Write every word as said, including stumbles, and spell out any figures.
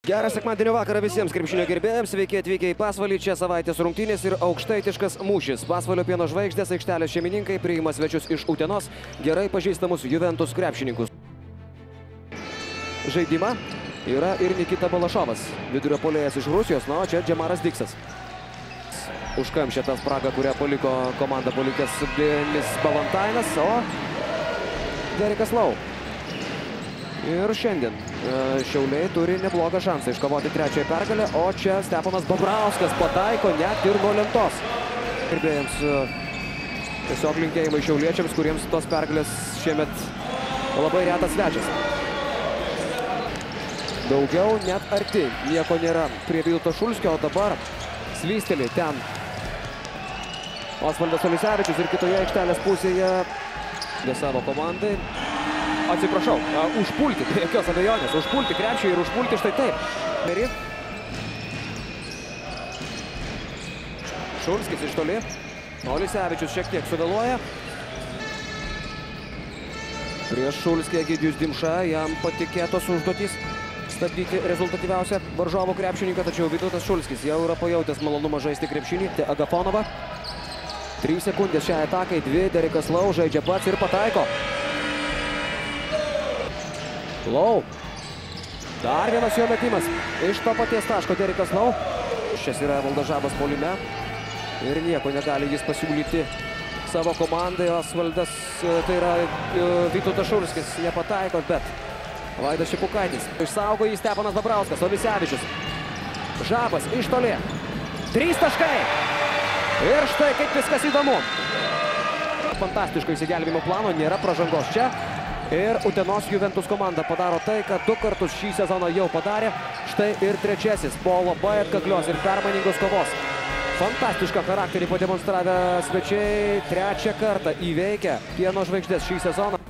Gerą sekmadienio vakarą visiems krepšinio gerbėjams, sveiki atvykę į Pasvalį, čia savaitės rungtynės ir aukštaitiškas mūšis. Pasvalio Pieno Žvaigždės aikštelės šeimininkai priima svečius iš Utenos, gerai pažįstamus Juventus krepšininkus. Žaidimą yra ir Nikita Balašovas, vidurio puolėjas iš Rusijos, na, o čia Džemaras Diksas. Užkamšė tą spragą, kurią paliko komanda palikęs Denis Balantainas, o Derikas Lau. Ir šiandien Šiauliai turi neblogą šansą iškovoti trečiąją pergalę, o čia Steponas Bobrauskas pataiko net ir nuo lentos. Gerbėjams tiesiog linkėjimai šiauliečiams, kuriems tos pergalės šiemet labai retas svečias. Daugiau net arti nieko nėra prie Vytauto Šulskio, o dabar slysteli ten Osvaldas Olisevičius ir kitoje aikštelės pusėje dėl savo komandai. Atsiprašau, uh, užpulti, be jokios abejonės, užpulti krepšį ir užpulti štai taip. Meri. Šulskis iš toli. Olisevičius šiek tiek suvėluoja. Prieš Šulskį Egidijus Dimša, jam patikėtos užduotys stabdyti rezultatyviausią varžovų krepšininką, tačiau Vytautas Šulskis jau yra pajautęs malonumą žaisti krepšinį. Agafonova. Trys sekundės šiai atakai, dvi, Derikas Lau žaidžia pats ir pataiko. Lau. Dar vienas jo metimas. Iš to paties taško Derikas Lau. Šis yra Evaldas Žabas puolime. Ir nieko negali jis pasiūlyti savo komandai. Osvaldas, tai yra Vytautas Šulskis, nepataiko, bet Vaidas Šipukaitis. Išsaugo jį Steponas Bobrauskas, Olisevičius. Žabas iš toli. Trys taškai. Ir štai kaip viskas įdomu. Fantastiško įsigelbėjimo plano, nėra pražangos čia. Ir Utenos Juventus komanda padaro tai, kad du kartus šį sezoną jau padarė. Štai ir trečiasis po labai atkaklios ir permainingos kovos. Fantastišką charakterį pademonstravę svečiai trečią kartą įveikę Pieno Žvaigždės šį sezoną.